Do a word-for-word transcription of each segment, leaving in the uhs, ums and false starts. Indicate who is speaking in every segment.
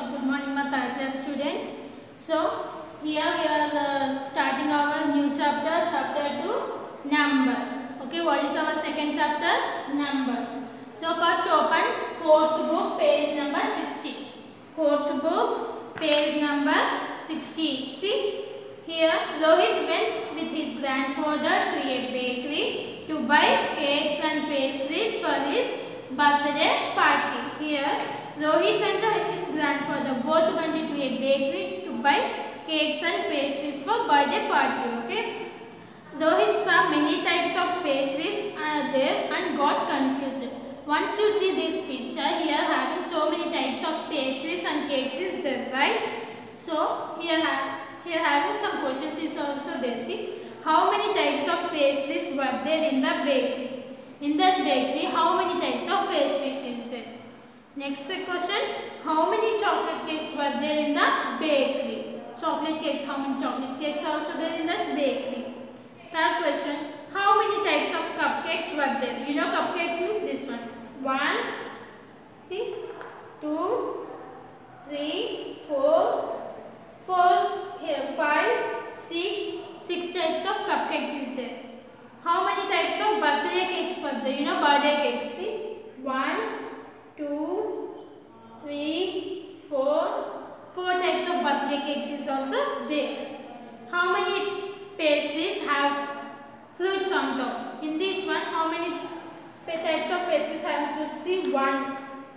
Speaker 1: Good morning, my third class students. So here we are uh, starting our new chapter, chapter two, numbers. Okay, what is our second chapter? Numbers. So first open course book, page number sixty. Course book, page number sixty. See here, Rohit went with his grandfather to a bakery to buy cakes and pastries for his birthday party. Here, Rohit and his grandfather both went to a bakery to buy cakes and pastries for birthday party. Okay. Rohit saw many types of pastries are there and got confused. Once you see this picture, here having so many types of pastries and cakes is there, right? So here, here having some questions is also there. See, how many types of pastries were there in the bakery? In that bakery, how many types of pastries is there? Next question, how many chocolate cakes were there in the bakery? Chocolate cakes, how many chocolate cakes are also there in that bakery? Third question, how many types of cupcakes were there? You know cupcakes means this one. One, see, two, three, four, four, here, five, six, six types of cupcakes is there. How many types of birthday cakes were there? You know birthday cakes, see, one, two, three, four, four types of birthday cakes is also there. How many pastries have fruits on top? In this one, how many types of pastries have fruits? See, one,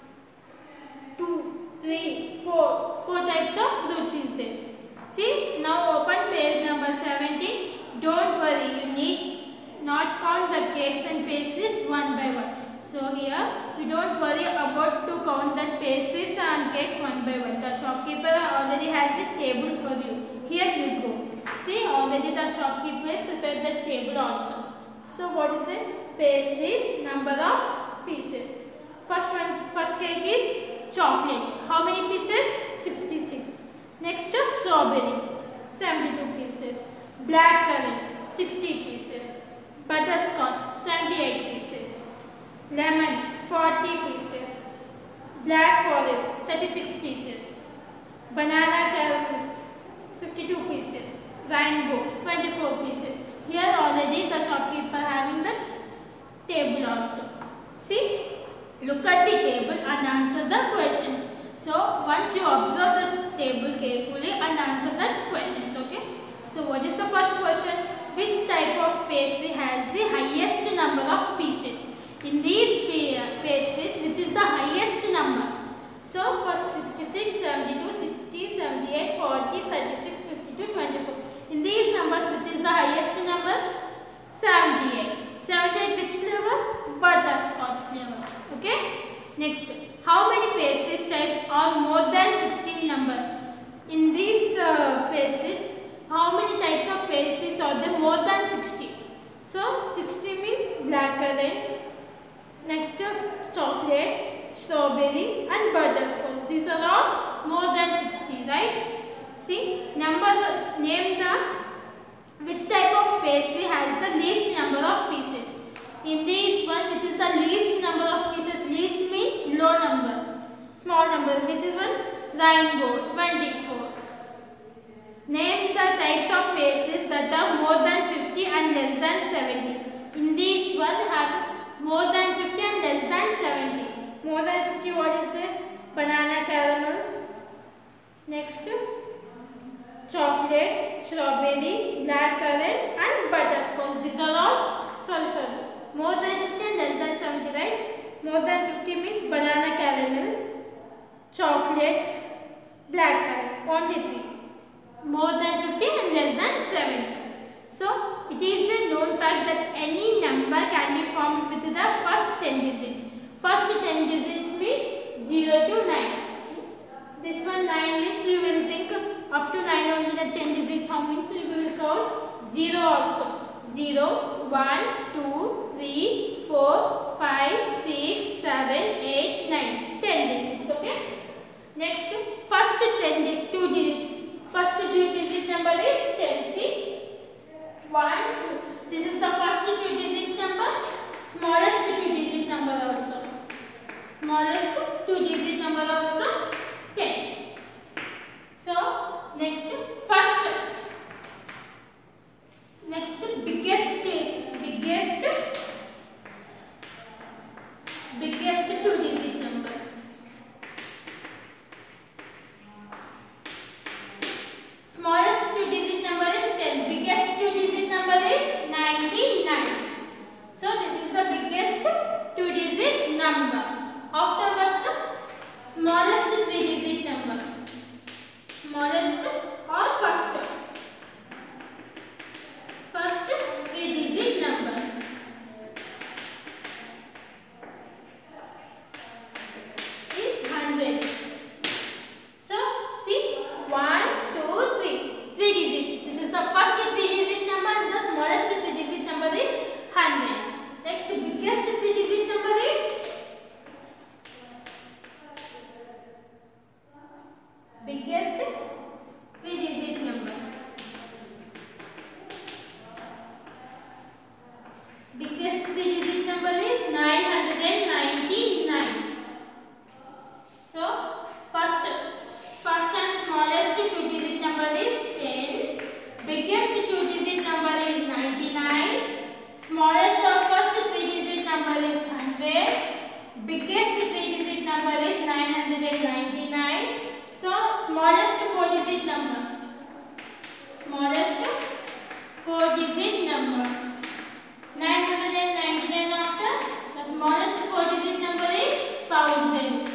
Speaker 1: two, three, four, four types of fruits is there. See, now open page number seventeen. Don't worry, you need not count the cakes and pastries one by one. So here, you don't worry about to count that pastries and cakes one by one. The shopkeeper already has a table for you. Here you go. See, already the shopkeeper prepared the table also. So what is the pastries? Number of pieces. First one, first cake is chocolate. How many pieces? sixty-six. Next is strawberry. seventy-two pieces. Blackcurrant. sixty pieces. Butterscotch. seventy-eight pieces. Lemon. forty pieces. Black forest. thirty-six pieces. Banana caramel. fifty-two pieces. Rainbow. twenty-four pieces. Here already the shopkeeper having the table also. See, look at the table and answer the questions. So once you observe the table carefully and answer the questions, okay. So what is the first question? Which type of pastry has the highest number of pieces? In these pastries, which is the highest number? So first sixty-six, seventy-two, sixty, seventy-eight, forty, thirty-six, fifty-two, twenty-four. In these numbers, which is the highest number? seventy-eight. seventy-eight which flavor? Butterscotch flavor. Okay. Next, how many pastries types are more than sixteen number? In these uh, pastries, how many types of pastries are there more than sixty? So sixty means blackcurrant. Next, chocolate, strawberry and butterscotch. These are all more than sixty, right? See, number, name the which type of pastry has the least number of pieces. In this one, which is the least number of pieces, least means low number, small number, which is one? Rainbow, twenty-four. Name the types of pastries that are more than fifty and less than seventy. In this one, have more than fifty and less than seventy. More than fifty, what is there? Banana caramel. Next, chocolate, strawberry, blackcurrant and butterscotch. These are all, sorry, sorry. More than fifty and less than seventy, right? More than fifty means banana caramel, chocolate, blackcurrant. Only three. More than fifty and less than seventy. So, it is a known fact that any number can be formed with the first ten digits. First ten digits means zero to nine. This one nine means you will think up to nine only the ten digits. How means you will count zero also. zero, one, two, three, four, five, six, seven, eight, nine. ten digits, okay? Next, first ten, two digits. First two digit number is ten. See? one, two. This is the first two digit number. Smallest two digit number also. Smallest two digit number also ten. biggest two digit number. Smallest two digit number is ten. Biggest two digit number is ninety-nine. So this is the biggest two digit number. Afterwards, smallest three digit number. Smallest or first. First three digit number is one hundred. So see, one, two, three. three digits. This is the first three digit number and the smallest three digit number is one hundred. Next, biggest three digit number is biggest three digit number. Biggest three digit number is nine hundred ninety-nine. So first first and smallest two digit number is ten. Biggest two digit number is ninety-nine. Smallest or first three digit number is one hundred. Biggest three digit number is nine hundred ninety-nine. So smallest four digit number. Smallest four digit number. nine hundred ninety-nine after the smallest four digit number is one thousand.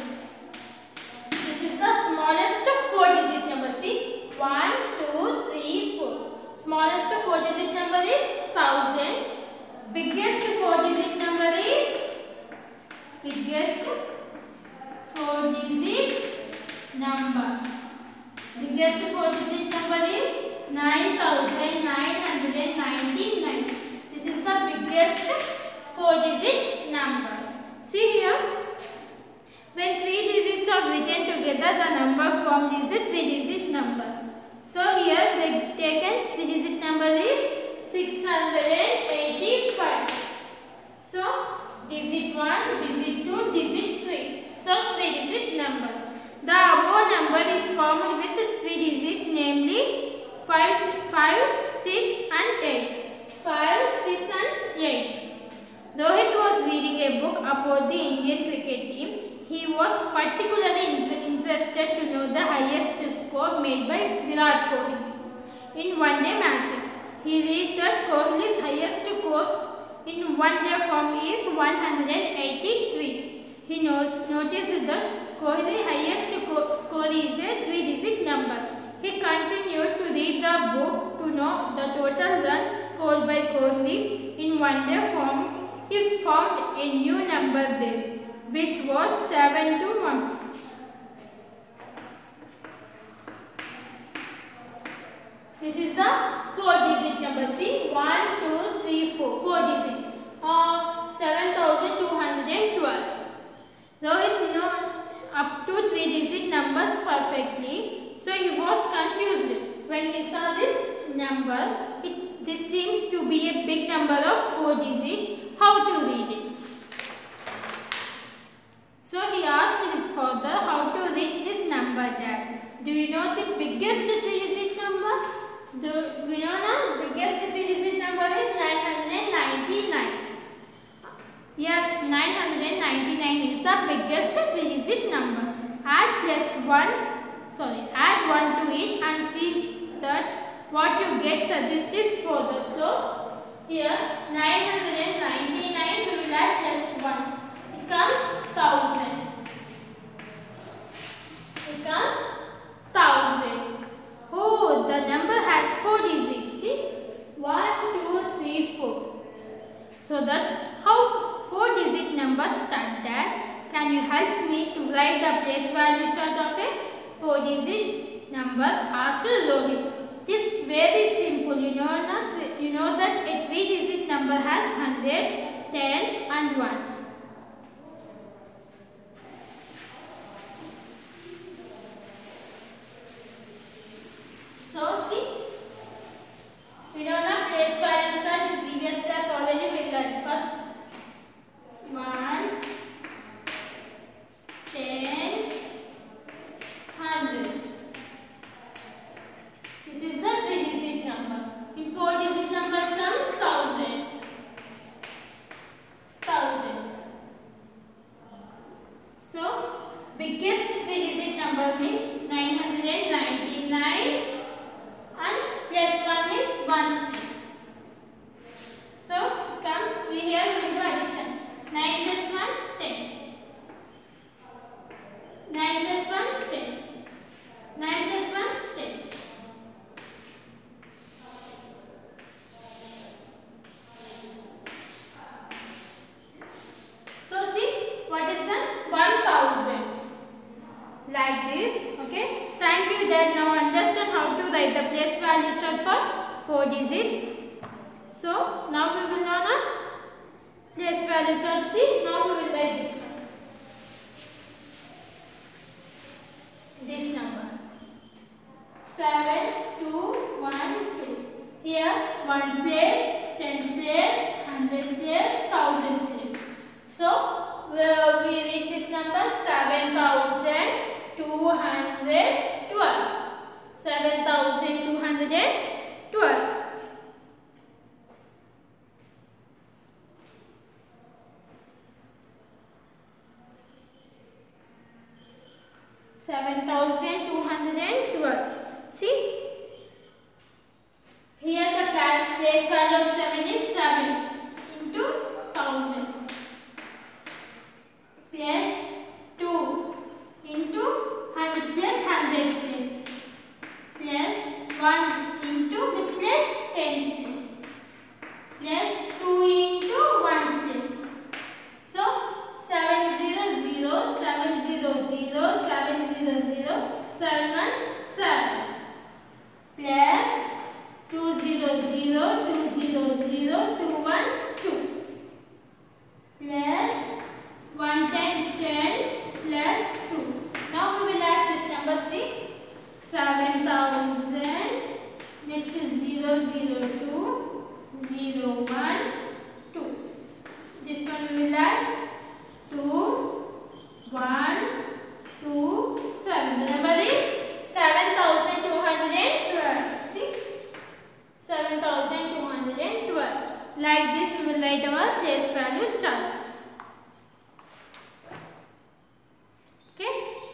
Speaker 1: This is the smallest four digit number. See, one, two, three, four. Smallest four digit number is one thousand. Biggest four digit number is biggest four digit number. Biggest four digit number is nine thousand nine hundred ninety-nine. This is the biggest four digit number. See here, when three digits are written together, the number formed is a three digit number. So here the taken three digit number is six hundred eighty-five. So digit one, digit two, digit three. So three digit number. The above number is formed with three digits, namely five, five, six and eight. five, six and eight. Rohit was reading a book about the Indian cricket team. He was particularly interested to know the highest score made by Virat Kohli in one-day matches. He read that Kohli's highest score in one-day form is one hundred eighty-three. He knows, noticed that Kohli's highest score is a three-digit number. He continued to read the book to know the total runs scored by Kohli in one-day form. He found a new number there, which was seven to one. This is the four-digit number. See, one, two, three, four. four digit. Uh, seven thousand two hundred twelve. Rohit knew up to three-digit numbers perfectly, so he was confused when he saw this number. It, this seems to be a big number of four digits. How to read it? So he asked his father how to read this number. Dad, do you know the biggest three-digit number? Do we know now? Biggest three-digit number is nine hundred ninety-nine. Yes, nine hundred ninety-nine is the biggest three-digit number. Add plus one, sorry, add one to it and see that what you get suggest is further. So here nine hundred ninety-nine we will add plus one. It comes one thousand. It comes one thousand. Oh, the number has four digits. See, one, two, three, four. So that how four digit numbers start? Dad, can you help me to write the place value chart of a four digit number? Asked Rohit. It is very simple. You know, not, you know that a three digit number has hundreds, tens and ones. So see, we don't have place value chart in previous class already we learned. First ones, tens, hundreds. This is the three digit number. In four digit number comes thousands. Thousands. this. Okay. Thank you. Then now understand how to write the place value chart for four digits. So now we will learn a place value chart. See, now we will write this one. This number seven, two, one, two. Here ones place, tens place, hundreds place, thousand place. So uh, we read this number seven thousand two hundred twelve. seven thousand two hundred twelve. seven thousand two hundred twelve. See, here the place value of seven is seven into one thousand plus two into which place hundreds place plus one into which place tens place plus two into ones place. So seven zero zero seven zero zero seven zero zero seven ones seven plus two zero zero two zero zero two ones two plus one times ten plus two. Now we will add this number. See, seven thousand, next is zero zero two zero one two. This one we will add two one two seven. The number is seven thousand two hundred twelve. See, seven thousand two hundred twelve. Like this we will write our place value chart. Okay.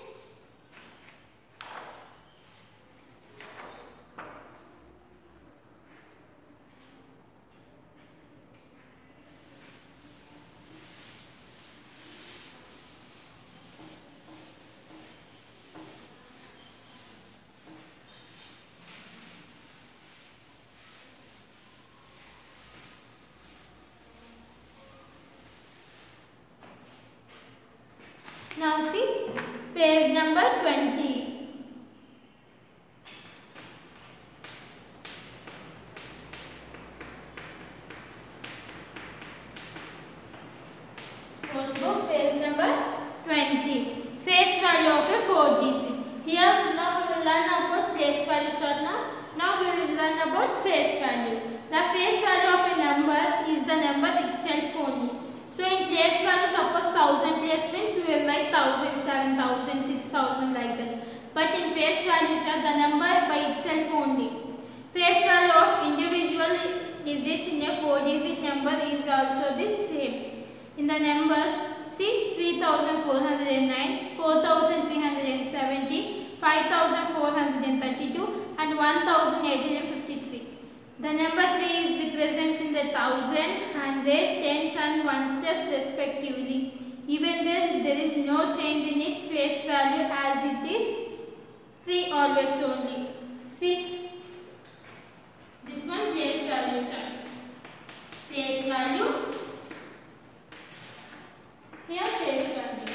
Speaker 1: Now see page number twenty. Course book page number twenty. Face value of a four digit. Here now we will learn about place value chart. Now, now we will learn about face value. The face value of a number is the number itself only. So in place value, suppose thousand place means we will write thousand, seven thousand, six thousand like that. But in face value chart, the number by itself only. Face value of individual digits in a four digit number is also the same. In the numbers, see three thousand four hundred nine, four thousand three hundred seventy, five thousand four hundred thirty-two and one thousand eight hundred fifty-three. The number three is represents in the thousand, hundred, tens and ones plus respectively. Even then there is no change in its face value as it is three always only. See, this one place value chart. Place value, here face value.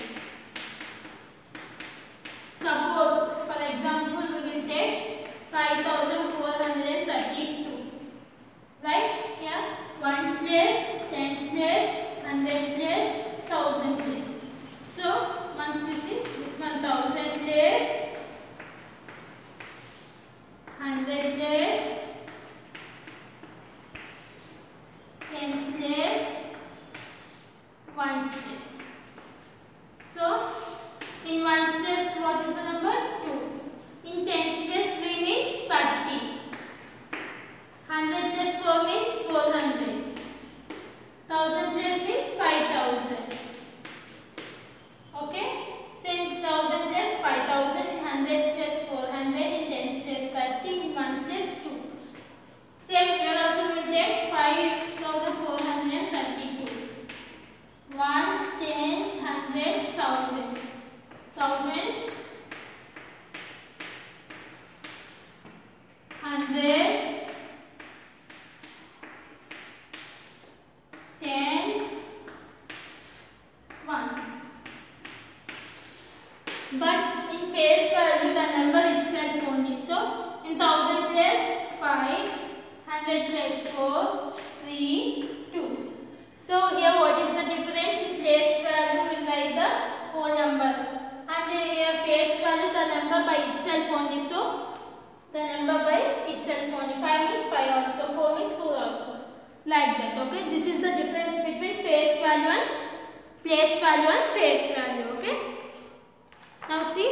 Speaker 1: Suppose for example we will take five thousand four hundred thirty-two. Right? Here ones place, tens place, hundreds place, thousand place. So once you see this one thousand place, hundred place, tens place, ones place. So in ones place what is the number? two. In tens place three means thirty. hundred plus four means four hundred. thousand plus means five thousand. Okay? So in thousand plus five thousand, in hundreds plus four hundred, in tens plus thirty, in ones plus two. Same here also we will take five thousand four hundred thirty-two. Ones, tens, hundreds, thousand. Thousand, hundreds, tens, ones. But in face value the number itself only. So in thousand place five, hundred place four, three, two. So here what is the difference? In place value will write the whole number, and here face value the number by itself only. So the number by itself only. five means five also, four means four also. Like that. Okay. This is the difference between face value and place value and face value. Okay. Now see,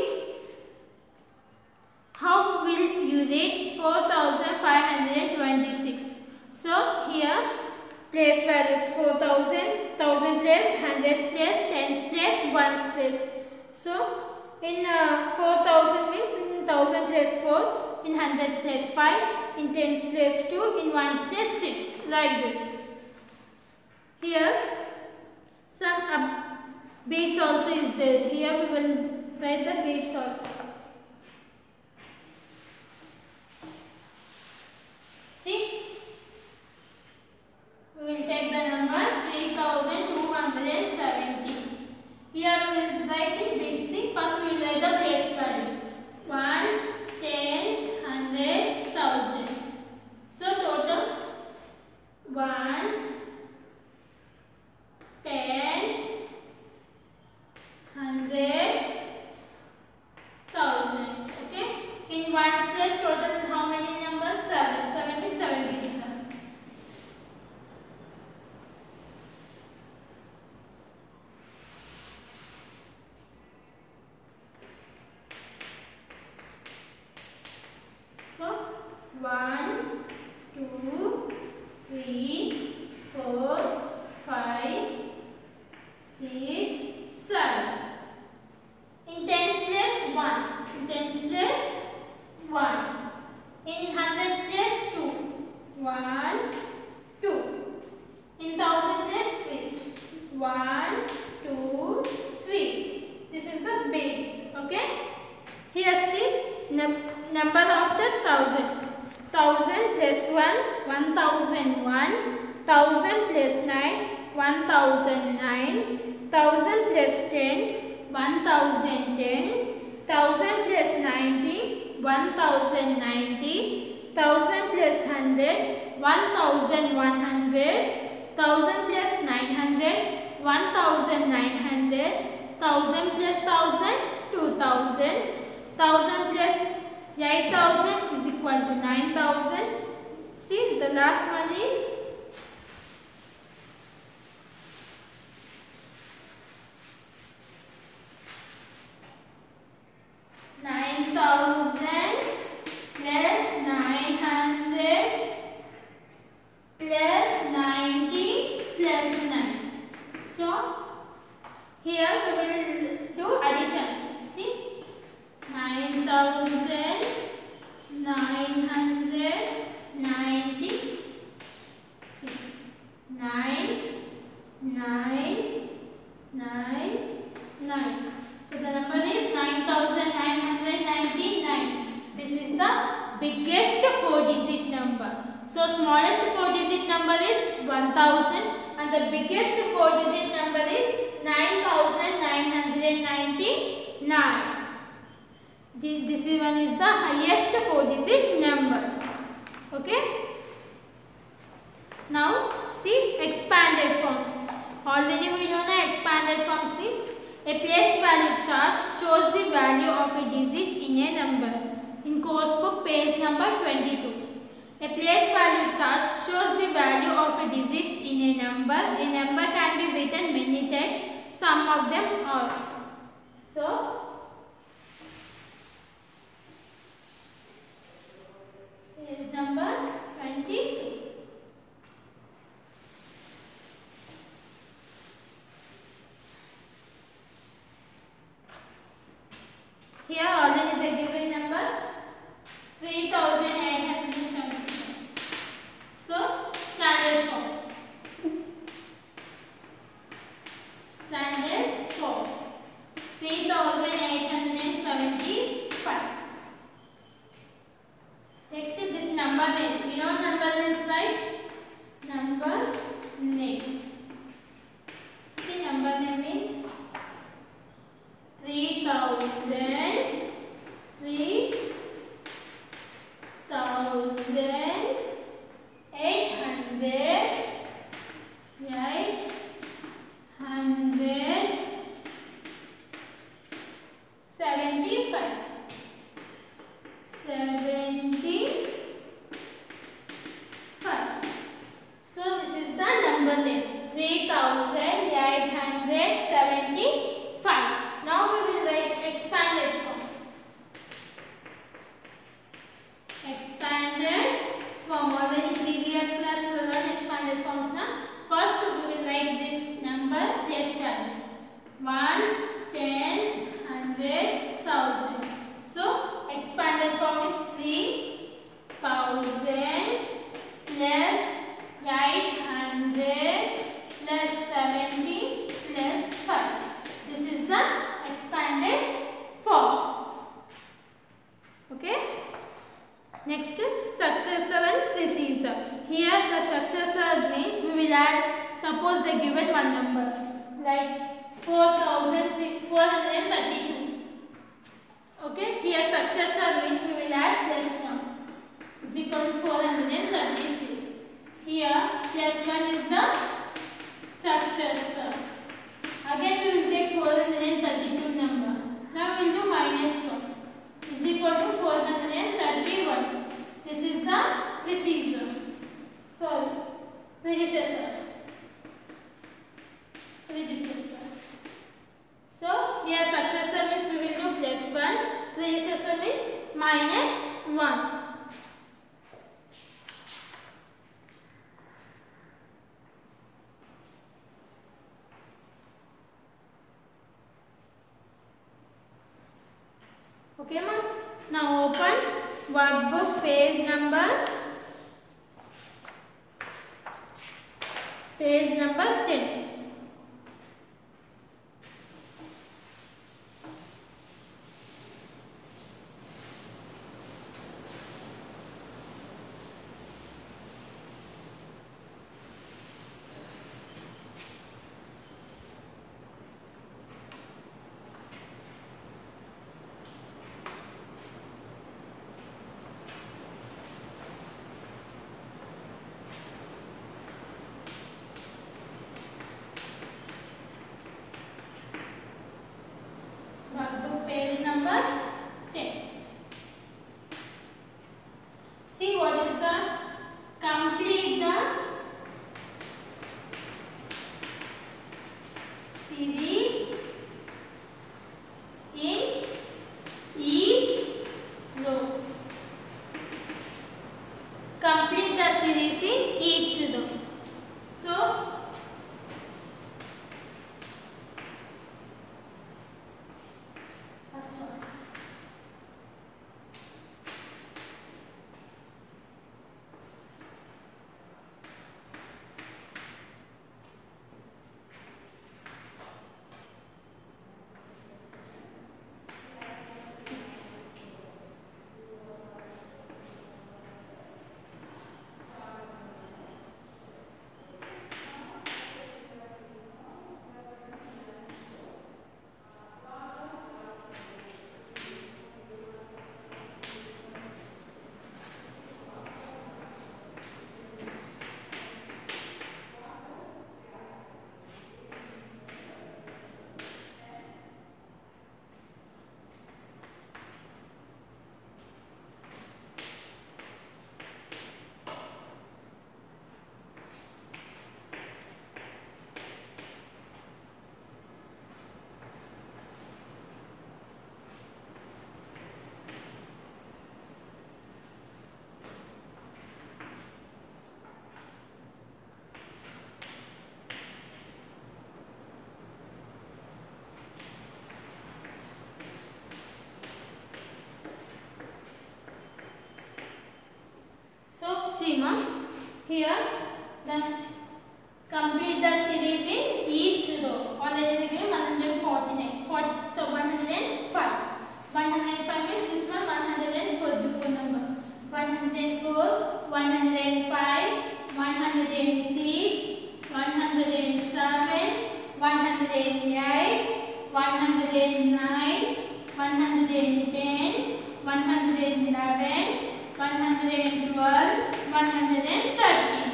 Speaker 1: how will you read four thousand five hundred twenty-six? So here place value is four thousand, thousand place, hundreds place, tens place, ones place. So in uh, four thousand means in thousand place four, in hundreds place five, in tens place two, in ones place six. Like this. Here some uh, beads also is there. Here we will write the beads also. See, we will take the number three thousand two hundred seventy. Here we will write in beads. See, first we will write the place values. Ones, tens, hundreds, thousands. So total ones, tens, hundreds, thousands. Okay. In ones place total how many numbers? Seven. Seven is seven beats. So one, two, three, four, five, six, seven. In tens place one. In tens place one. In hundreds place two. One, two. In thousand place three. One, two, three. This is the base. Okay. Here see num number after thousand. Thousand plus one. One thousand one. Thousand plus nine. One thousand nine. Thousand plus ten. One thousand ten. Thousand plus ninety. One thousand ninety. Thousand plus hundred. One thousand one hundred. Thousand plus nine hundred. One thousand nine hundred. Thousand plus thousand. Two thousand. Thousand plus eight thousand is equal to nine thousand. See, the last one is nine thousand plus nine hundred plus ninety plus nine. So here we will do addition. See, nine thousand nine hundred ninety. See, nine, nine, nine, nine. So the number is nine thousand nine hundred ninety-nine. This is the biggest four digit number. So smallest four digit number is one thousand and the biggest four digit number is nine thousand nine hundred ninety-nine. This, this one is the highest four digit number. Okay. Now see expanded forms. Already we know the expanded form. See, a place value chart shows the value of a digit in a number. In course book page number twenty-two. A place value chart shows the value of a digit in a number. A number can be written many times. Some of them are. So here is number twenty-two. Here already the given number three thousand eight hundred seventy-five. So standard form. Standard form. three thousand eight hundred seventy-five. Next is this number name. You know number names, right? Number name. See, number name means three thousand Now open workbook page number page number ten. Workbook page number ten. See what is the complete the series in each row. Complete the series in each row. So first one. So see ma'am, here then complete the series in each row. Already given one hundred forty-nine. forty, so one hundred five. one hundred five is this one one hundred four before number. one hundred four, one hundred five, one hundred six, one hundred seven, one hundred eight, one hundred nine, one hundred ten, one hundred eleven, one hundred twelve, one hundred thirteen.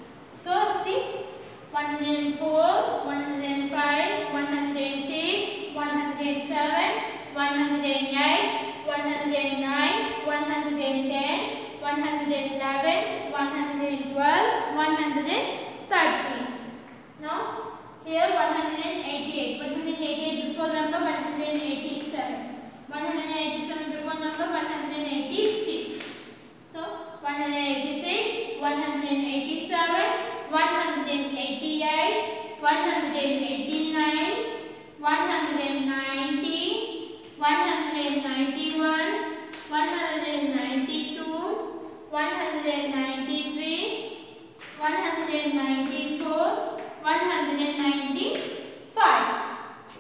Speaker 1: So see one hundred four, one hundred five, one hundred six, one hundred seven, one hundred eight, one hundred nine, one hundred ten, one hundred eleven, one hundred twelve, one hundred thirteen. Now here one hundred eighty-eight. one hundred eighty-eight before number one hundred eighty-seven. one hundred eighty-seven before number one hundred eighty-six. So one hundred eighty-six, one hundred eighty-seven, one hundred eighty-eight, one hundred eighty-nine, one hundred ninety, one hundred ninety-one, one hundred ninety-two, one hundred ninety-three, one hundred ninety-four, one hundred ninety-five,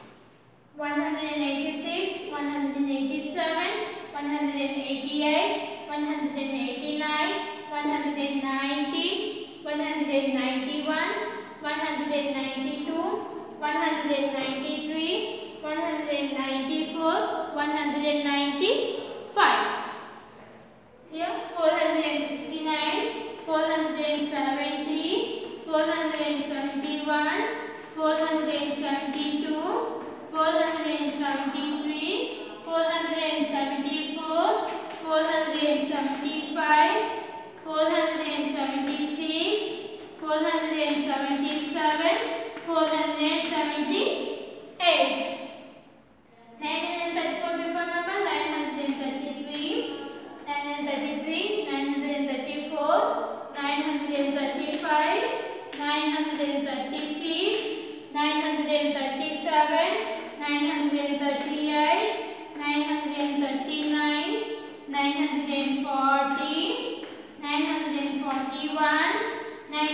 Speaker 1: one hundred eighty-six, one hundred eighty-seven, one hundred eighty-eight, one hundred eighty-nine, one hundred ninety, one hundred ninety-one, one hundred ninety-two, one hundred ninety-three, one hundred ninety-four, one hundred ninety-five. Here four hundred sixty-nine, four hundred seventy, four hundred seventy-one, four hundred seventy-two, four hundred seventy-three, four hundred seventy-four, four hundred seventy-five, four hundred seventy-six, four hundred seventy-seven, four hundred seventy-eight. nine hundred thirty-four before number nine hundred thirty-three,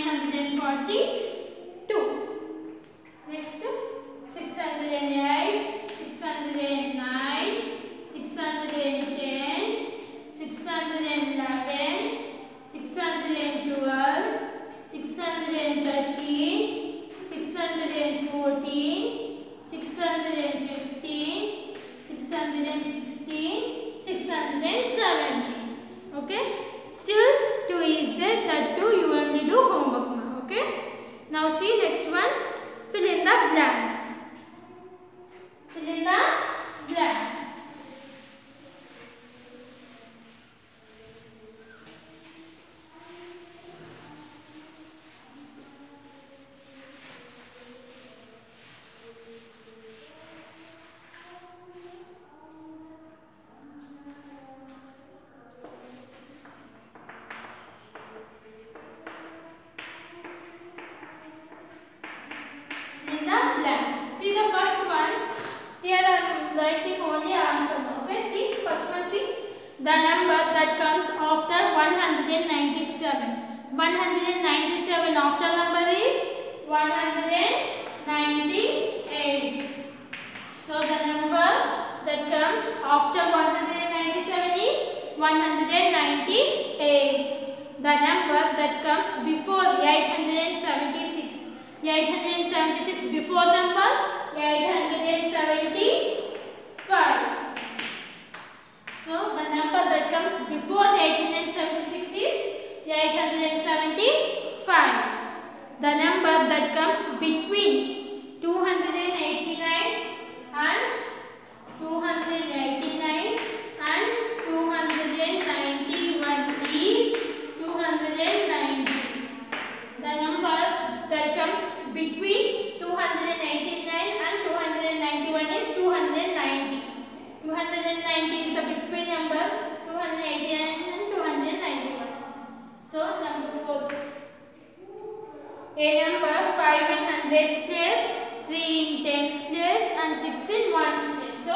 Speaker 1: nine hundred forty-two. Next, six hundred eight, six hundred nine, six hundred ten, six hundred eleven, six hundred twelve, six hundred thirteen, six hundred fourteen, six hundred fifteen, six hundred sixteen, six hundred seventeen. Okay. Still two is there. That two you only do homework now. Okay. Now see next one. Fill in the blanks. Fill in the blanks. See the first one. Here I am writing only answer. Okay. See first one. See the number that comes after one hundred ninety-seven. one hundred ninety-seven after number is one hundred ninety-eight. So the number that comes after one hundred ninety-seven is one hundred ninety-eight. The number that comes before eight hundred seventy-six. eight hundred seventy-six before number eight hundred seventy-five. So the number that comes before eight hundred seventy-six is eight hundred seventy-five. The number that comes between two hundred eighty-nine and two hundred eighty-nine and two hundred ninety-one is two hundred ninety. The number that comes between two hundred eighty-nine and two hundred ninety-one is two hundred ninety. two hundred ninety is the between number, two hundred eighty-nine and two hundred ninety-one. So number four. A number five in hundreds place, three in tens place and six in ones place. So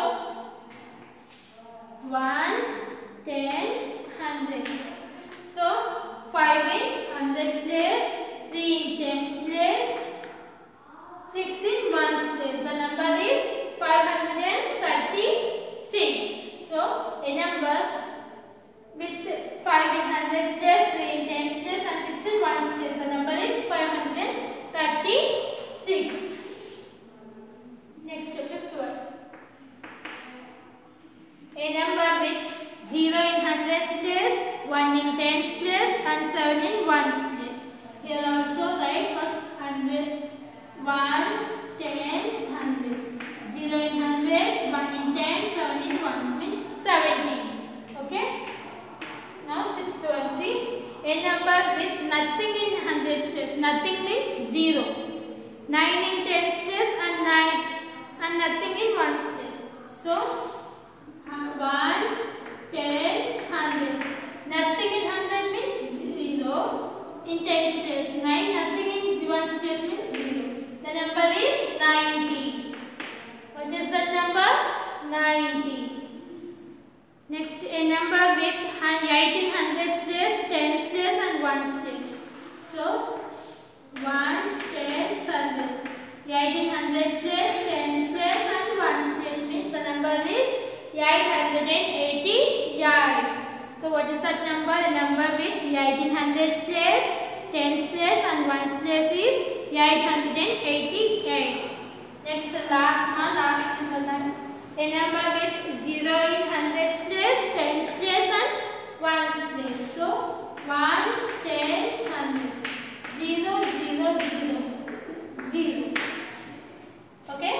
Speaker 1: ones, tens, hundreds. So five in hundreds place, three in tens place, six in ones place. The number is five hundred thirty-six. So a number with five in hundreds place, three in tens place and six in ones place. The number is five hundred thirty-six. Next, fifth one. A number with zero in hundreds place, one in tens place and seven in ones place. Here also write first hundred, ones, tens, hundreds. zero in hundreds, one in tens, seven in ones means seventeen. Okay. Now sixth one. See a number with nothing in hundreds place. Nothing means zero. nine in tens place and nine and nothing in ones place. So ones, tens, hundreds. Nothing in hundred means zero. In tens place nine. Nothing in ones place means zero. The number is ninety. What is that number? ninety. Next, a number with eight in hundreds place, tens place and ones place. So ones, tens, hundreds. eight in hundreds place, tens place and ones place means the number is eight hundred eighty-eight. So what is that number? A number with eight in hundreds place, tens place and ones place is eight hundred eighty-eight. Next, the last one, last number. A number with zero in hundreds place, tens place and ones place. So ones, tens, hundreds. zero, zero, zero. zero. Okay?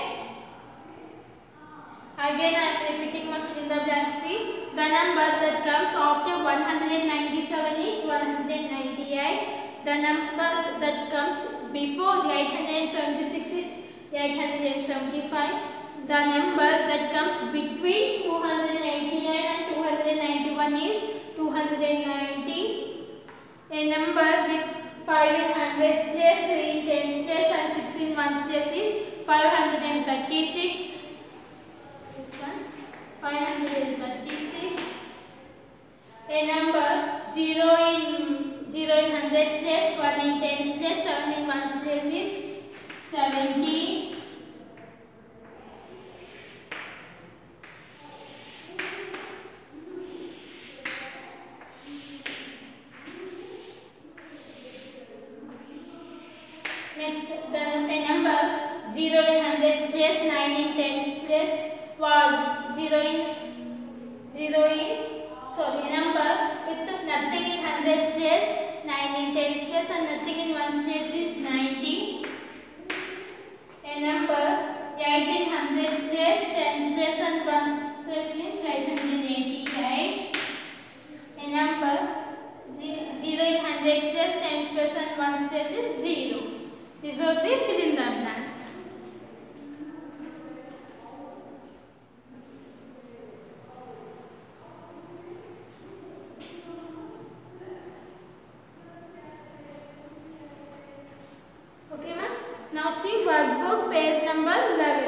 Speaker 1: Again I am repeating my fill in the blank. See, the number that comes after one hundred ninety-seven is one hundred ninety-eight. The number that comes before eight hundred seventy-six is eight hundred seventy-five. The number that comes between two hundred eighty-nine and two hundred ninety-one is two hundred ninety. A number with five in hundreds place, three in tens place and six in ones place is five hundred thirty-six. This one, five hundred thirty-six. A number zero in zero in hundreds place, one in tens place Next, the a number zero in hundreds place, nine in tens place was zero in zero in sorry a number with nothing in hundreds place, nine in tens place and nothing in ones place is ninety. A number eight in hundreds place, tens place and ones place is eight hundred eighty-eight. A number zero in hundreds place, tens place and ones place is zero. These are the fill in the blanks. Okay, ma'am. Now see workbook page number eleven.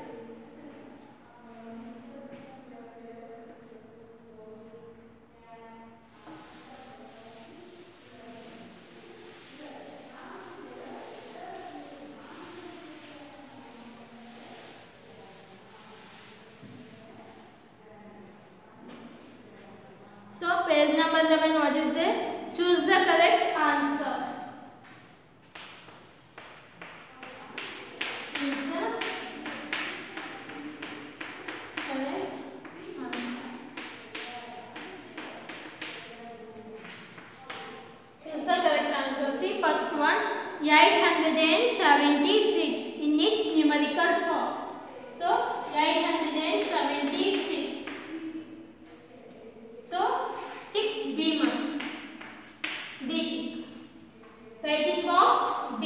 Speaker 1: So page number eleven, what is there? Choose the correct answer. Choose the correct answer. Choose the correct answer. See first one, eight hundred seventy-six in its numerical form. So eight hundred seventy-six. So tick B, ma'am. B. Writing box B.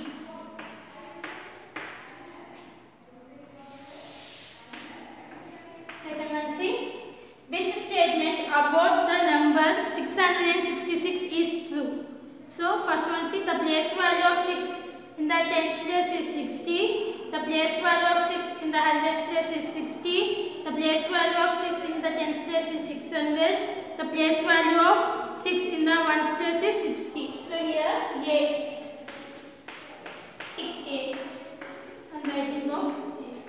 Speaker 1: Second one, see which statement about the number six hundred sixty-six is true. So first one, see the place value of six in the tens place is sixty. The place value of six in the hundreds place is sixty. The place value of six in the tens place is six hundred. The place value of six in the ones place is sixty. So here A. Tick A. And writing box A.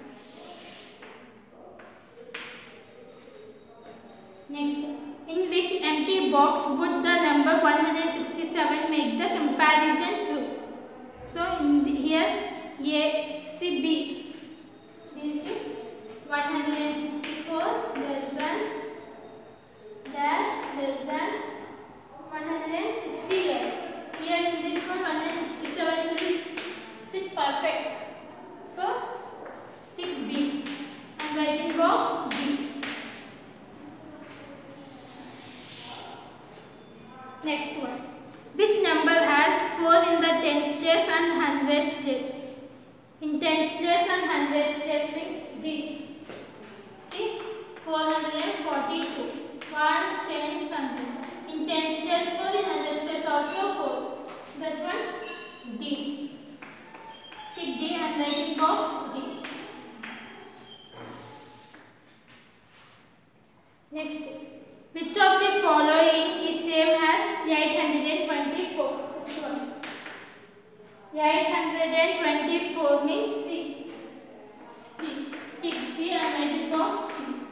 Speaker 1: Next, in which empty box would the number one hundred sixty-seven make the comparison true? So in the, here A, see B. This is one hundred sixty-four less than dash less than one hundred sixty-eight. Here in this one, one hundred sixty-seven will sit perfect. So tick B and writing box B. Next one. Which number has four in the tens place and hundreds place? In tens place and hundreds place means D. See, four hundred forty-two. Ones, tens, hundred. In tens place four, in hundreds place also four. That one D. Tick D and writing box D. Next, which of the following is same as eight hundred twenty-four? Which one? eight hundred twenty-four means C. C. Tick C and writing box C.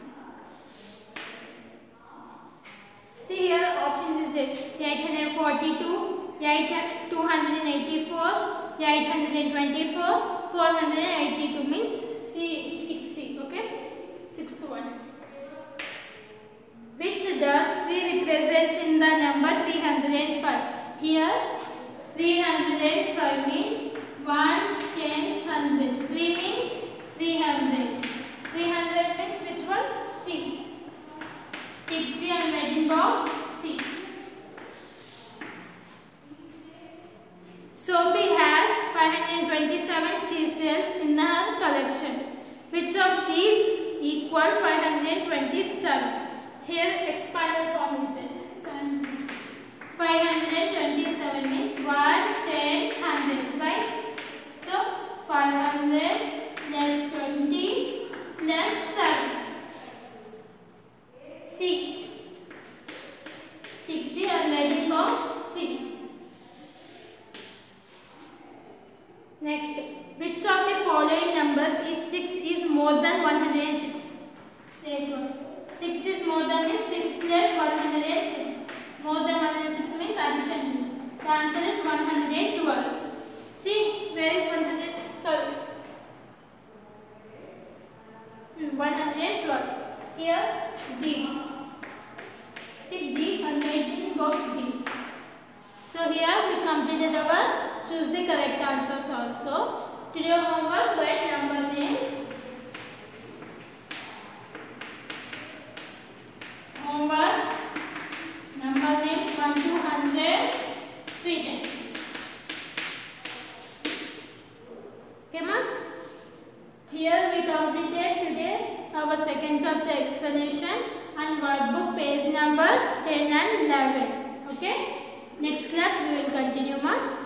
Speaker 1: See here options is there eight hundred forty-two, two hundred eighty-four, eight hundred twenty-four, four hundred eighty-two means C. Tick C. Okay. Sixth one. Which does three represents in the number three hundred five? Here three hundred five means ones, tens, hundreds. three means three hundred. three hundred means which one? C. Tick C and writing box C. Sophie has five hundred twenty-seven seashells in her collection. Which of these equal five hundred twenty-seven? Here expanded form is there. five hundred twenty-seven means ones, tens, hundreds, right? So five hundred plus twenty plus seven. C. Tick C and writing box C. Next, which of the following number is six is more than one hundred six? There one. six is more than is six plus one hundred six. More than one hundred six means addition. The answer is one hundred twelve. See, where is one hundred twelve. Here D. Tick D and write in box D. So here we completed our choose the correct answers also. Today homework, write number names. Homework, number names one to one hundred three times. Okay, ma'am? Here we completed today our second chapter explanation and workbook page number ten and eleven. Okay? Next class we will continue, ma'am.